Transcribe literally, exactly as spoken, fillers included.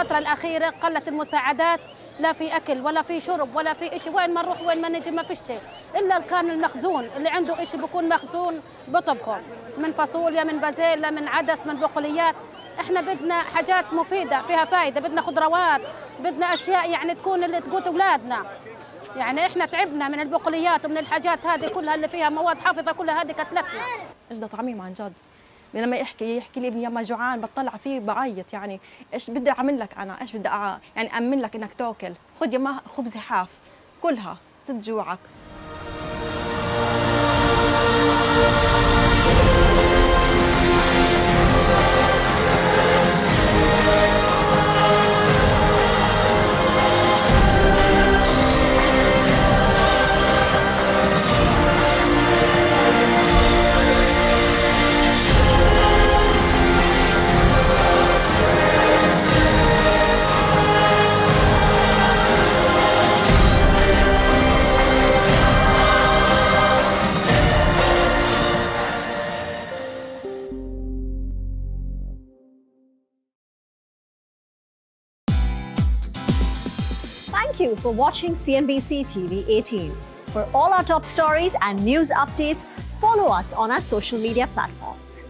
الفترة الأخيرة قلت المساعدات، لا في أكل ولا في شرب ولا في إشي، وين ما نروح وين ما نجي ما فيش شيء، إلا كان المخزون اللي عنده إشي بكون مخزون بطبخه من فاصوليا من بازيلا من عدس من بقوليات. إحنا بدنا حاجات مفيدة فيها فايدة، بدنا خضروات، بدنا أشياء يعني تكون اللي تقوت أولادنا. يعني إحنا تعبنا من البقوليات ومن الحاجات هذه كلها اللي فيها مواد حافظة، كلها هذه كتلتنا. إيش ده طعميم عن جد. لما يحكي يحكي لي ابني يما جوعان بطلع فيه بعيط، يعني ايش بدي اعمل لك انا؟ ايش بدي أع... يعني امن لك انك تاكل؟ خذ يما خبز حاف كلها سد جوعك. Thank you for watching C N B C T V eighteen. For all our top stories and news updates, follow us on our social media platforms.